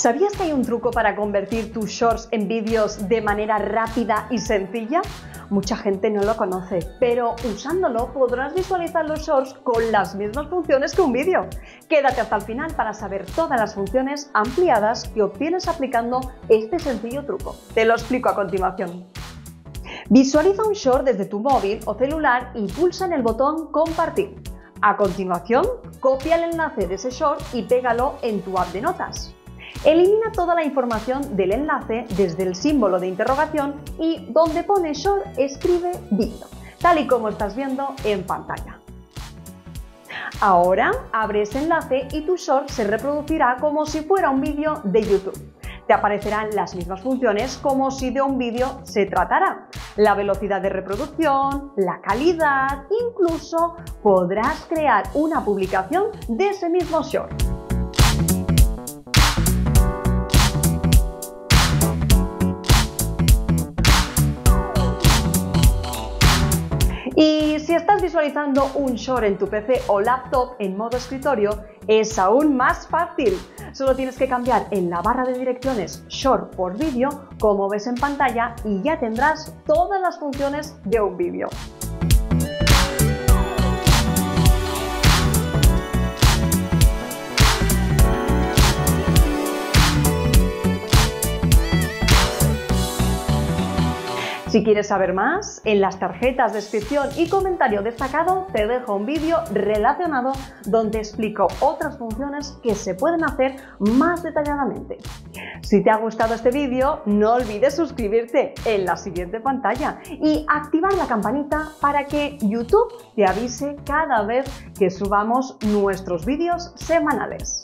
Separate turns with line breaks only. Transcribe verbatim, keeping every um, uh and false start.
¿Sabías que hay un truco para convertir tus shorts en vídeos de manera rápida y sencilla? Mucha gente no lo conoce, pero usándolo podrás visualizar los shorts con las mismas funciones que un vídeo. Quédate hasta el final para saber todas las funciones ampliadas que obtienes aplicando este sencillo truco. Te lo explico a continuación. Visualiza un short desde tu móvil o celular y pulsa en el botón Compartir. A continuación, copia el enlace de ese short y pégalo en tu app de notas. Elimina toda la información del enlace desde el símbolo de interrogación y donde pone short escribe vídeo, tal y como estás viendo en pantalla. Ahora abre ese enlace y tu short se reproducirá como si fuera un vídeo de YouTube. Te aparecerán las mismas funciones como si de un vídeo se tratara. La velocidad de reproducción, la calidad, incluso podrás crear una publicación de ese mismo short. Y si estás visualizando un short en tu P C o laptop en modo escritorio, es aún más fácil. Solo tienes que cambiar en la barra de direcciones short por vídeo, como ves en pantalla, y ya tendrás todas las funciones de un vídeo. Si quieres saber más, en las tarjetas, descripción y comentario destacado te dejo un vídeo relacionado donde explico otras funciones que se pueden hacer más detalladamente. Si te ha gustado este vídeo, no olvides suscribirte en la siguiente pantalla y activar la campanita para que YouTube te avise cada vez que subamos nuestros vídeos semanales.